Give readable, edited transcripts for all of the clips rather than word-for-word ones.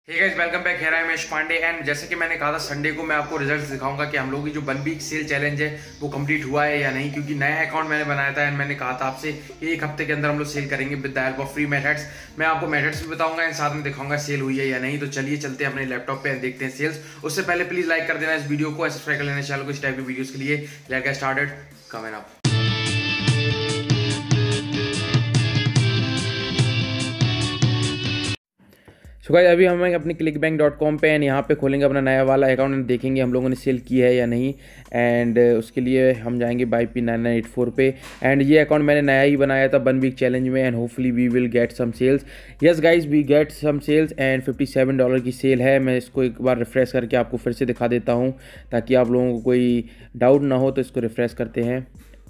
Hey guys, welcome back. Here I am Yash Pandey and जैसे कि मैंने कहा था संडे को मैं आपको रिजल्ट्स दिखाऊंगा कि हम लोगों की जो 1 वीक सेल चैलेंज है वो कंप्लीट हुआ है या नहीं, क्योंकि नया अकाउंट मैंने बनाया था एंड मैंने कहा था आपसे एक हफ्ते के अंदर हम लोग सेल करेंगे with the help of free methods. मैं आपको मेथड्स भी बताऊंगा एंड साथ में दिखाऊंगा सेल हुई है या नहीं। तो चलिए चलते हैं अपने लैपटॉप पे देखते हैं सेल्स। उससे पहले प्लीज लाइक कर देना इस वीडियो को, सब्सक्राइब कर लेना चैनल को इस टाइप की वीडियोस के लिए। Let's get started, comment up. So guys, अभी हम अपने clickbank.com पे एंड यहाँ पे खोलेंगे अपना नया वाला अकाउंट एंड देखेंगे हम लोगों ने सेल की है या नहीं। एंड उसके लिए हम जाएंगे BuyP9984 पे एंड ये अकाउंट मैंने नया ही बनाया था 1 वीक चैलेंज में and hopefully we will get some sales. Yes guys, we get some sales and $57 की सेल है। मैं इसको एक बार रिफ्रेश करके आपको फिर से दिखा देता हूँ ताकि आप लोगों को कोई डाउट ना हो। तो इसको रिफ्रेश करते हैं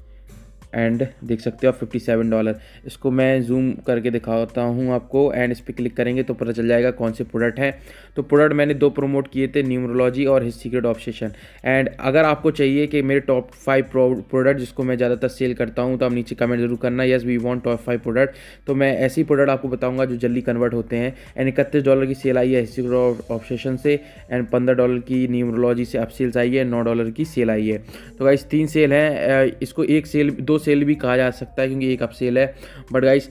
एंड देख सकते हो आप $57। इसको मैं जूम करके दिखाता हूँ आपको एंड इस पर क्लिक करेंगे तो पता चल जाएगा कौन से प्रोडक्ट हैं। तो प्रोडक्ट मैंने 2 प्रमोट किए थे, न्यूमरोलॉजी और हिज सीक्रेट ऑब्सेशन। एंड अगर आपको चाहिए कि मेरे टॉप 5 प्रोडक्ट जिसको मैं ज़्यादातर सेल करता हूँ तो आप नीचे कमेंट जरूर करना, yes we want top 5 product. तो मैं ऐसी प्रोडक्ट आपको बताऊँगा जो जल्दी कन्वर्ट होते हैं। एंड $31 की सेल आई है हिज सीक्रेट ऑब्सेशन से एंड $15 की न्यूमरोलॉजी से अब सेल्स आई है, $9 की सेल आई है। तो गाइस 3 सेल हैं। इसको एक सेल 2 सेल भी कहा जा सकता है क्योंकि एक अप सेल है। बट गाइस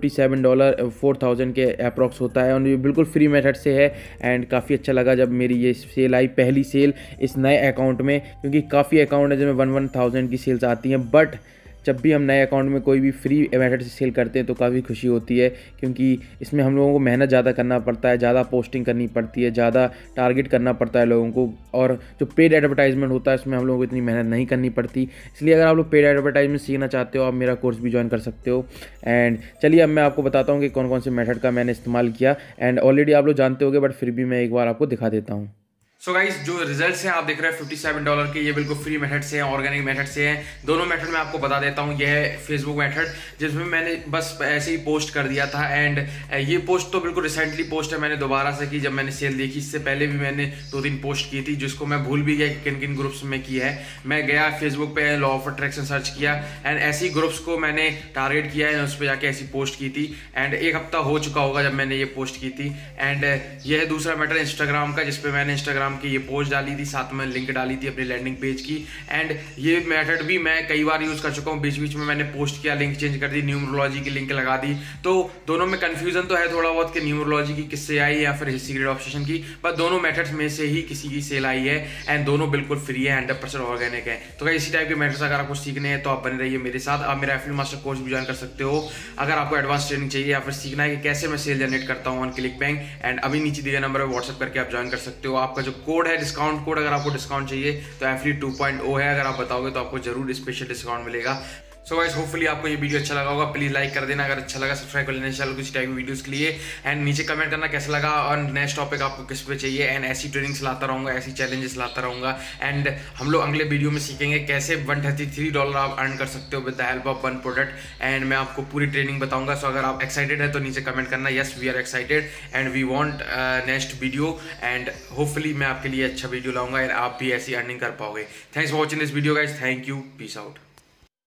$57 4000 के अप्रॉक्स होता है और ये बिल्कुल फ्री मेथड से है। एंड काफ़ी अच्छा लगा जब मेरी ये सेल आई, पहली सेल इस नए अकाउंट में, क्योंकि काफ़ी अकाउंट है जिसमें 1,000 की सेल्स आती हैं। बट जब भी हम नए अकाउंट में कोई भी फ्री मेथड से सेल करते हैं तो काफ़ी खुशी होती है, क्योंकि इसमें हम लोगों को मेहनत ज़्यादा करना पड़ता है, ज़्यादा पोस्टिंग करनी पड़ती है, ज़्यादा टारगेट करना पड़ता है लोगों को। और जो पेड एडवर्टाइजमेंट होता है उसमें हम लोगों को इतनी मेहनत नहीं करनी पड़ती। इसलिए अगर आप लोग पेड एडवर्टाइजमेंट सीखना चाहते हो आप मेरा कोर्स भी ज्वाइन कर सकते हो। एंड चलिए अब मैं आपको बताता हूँ कि कौन कौन से मेथड का मैंने इस्तेमाल किया। एंड ऑलरेडी आप लोग जानते होंगे बट फिर भी मैं एक बार आपको दिखा देता हूँ। सो गाइस, जो रिजल्ट्स हैं आप देख रहे हैं $57 के, ये बिल्कुल फ्री मेथड से हैं, ऑर्गेनिक मेथड से हैं। दोनों मेथड मैं आपको बता देता हूँ। ये है फेसबुक मेथड जिसमें मैंने बस ऐसे ही पोस्ट कर दिया था एंड ये पोस्ट तो बिल्कुल रिसेंटली पोस्ट है, मैंने दोबारा से की जब मैंने सेल देखी। इससे पहले भी मैंने 2-3 पोस्ट की थी जिसको मैं भूल भी गया कि किन किन ग्रुप्स में की है। मैं गया फेसबुक पे लॉ ऑफ अट्रैक्शन सर्च किया एंड ऐसी ग्रुप्स को मैंने टारगेट किया है, उस पर जाके ऐसी पोस्ट की थी। एंड 1 हफ्ता हो चुका होगा जब मैंने ये पोस्ट की थी। एंड यह है दूसरा मेथड इंस्टाग्राम का, जिसपे मैंने इंस्टाग्राम की ये पोस्ट डाली थी, साथ में लिंक डाली थी अपनी लैंडिंग पेज की। एंड ये मेथड भी मैं कई बार यूज कर चुका हूँ, बीच बीच में मैंने पोस्ट किया, लिंक चेंज कर दी, न्यूमरोलॉजी की लिंक लगा दी। तो दोनों में कंफ्यूजन तो है थोड़ा बहुत कि न्यूमरोलॉजी की किससे आई या फिर सीक्रेट ऑब्सेशन की, पर दोनों मेथड्स में से ही किसी की सेल आई है एंड दोनों बिल्कुल फ्री है, 100% ऑर्गेनिक है। तो इसी टाइप के मेथड्स अगर आपको सीखने हैं तो आप बने रहिए मेरे साथ। आप मेरा एफिलिएट मास्टर कोर्स भी ज्वाइन कर सकते हो अगर आपको एडवांस ट्रेनिंग चाहिए या फिर सीखना है कि कैसे मैं सेल जनरेट करता हूँ ऑन क्लिकबैंक। एंड अभी नीचे दिए नंबर पर व्हाट्सएप करके आप ज्वाइन कर सकते हो। आपका जो कोड है, डिस्काउंट कोड, अगर आपको डिस्काउंट चाहिए तो एफिलिएट 2.0 है, अगर आप बताओगे तो आपको जरूर स्पेशल डिस्काउंट मिलेगा। सो गाइस, होपफुली आपको ये वीडियो अच्छा लगा होगा। प्लीज लाइक कर देना, अगर अच्छा लगा सब्सक्राइब कर लेना चैनल को इस टाइप की वीडियोस के लिए। एंड नीचे कमेंट करना कैसा लगा और नेक्स्ट टॉपिक आपको किस पे चाहिए। एंड ऐसी ट्रेनिंग्स लाता रहूंगा, ऐसी चैलेंजेस लाता रहूंगा। एंड हम लोग अगले वीडियो में सीखेंगे कैसे $133 आप अर्न कर सकते हो with the help of 1 product. And मैं आपको पूरी ट्रेनिंग बताऊंगा। सो अगर आप एक्साइटेड है तो नीचे कमेंट करना, yes we are excited and we want next video. And hopefully मैं आपके लिए अच्छा वीडियो लाऊंगा एंड आप भी ऐसी अर्निंग कर पाओगे। Thanks for watching this video guys, thank you, peace out.